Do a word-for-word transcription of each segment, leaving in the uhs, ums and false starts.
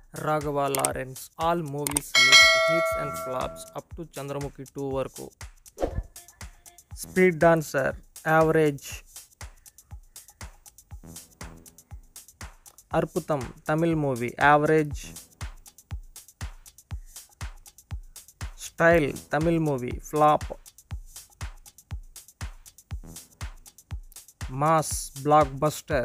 raghava, lawrens, all movies list hits and flops up to chandramukhi two వరకు. Speed Dancer average. Arputam Tamil movie average. Style Tamil movie flop. Mass blockbuster.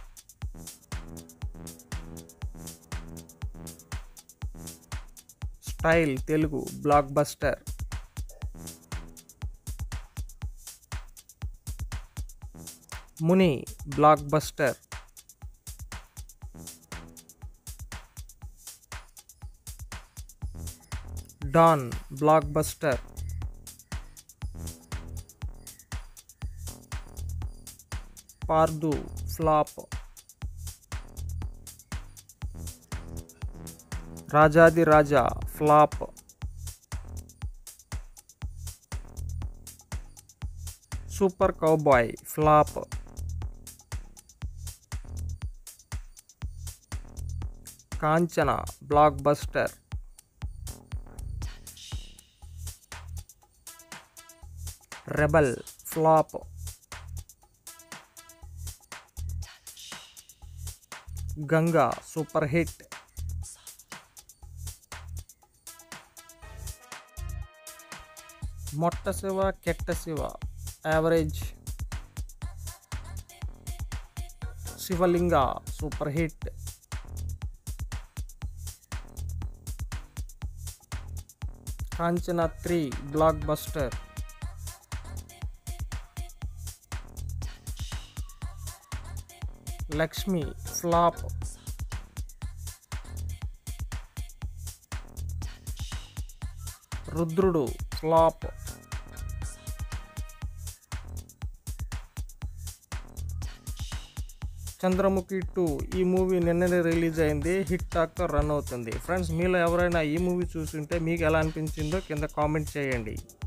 Style Telugu blockbuster. Muni blockbuster. Dawn blockbuster. Pardu flop. Rajadi Raja flop. Super Cowboy flop. Kanchana blockbuster. Rebel flop. Ganga super hit. Motta Siva Ketta Siva average. Shivalinga super hit. Kanchana three blockbuster. Lakshmi flop. Rudrudu flop. Chandramukhi two ఈ movie నిన్ననే release అయింది. Hit టాక్తో run అవుతుంది. Friends, మీలో ఎవరైనా ఈ movie చూస్తుంటే మీకు ఎలా అనిపించిందో కింద కామెంట్ చేయండి.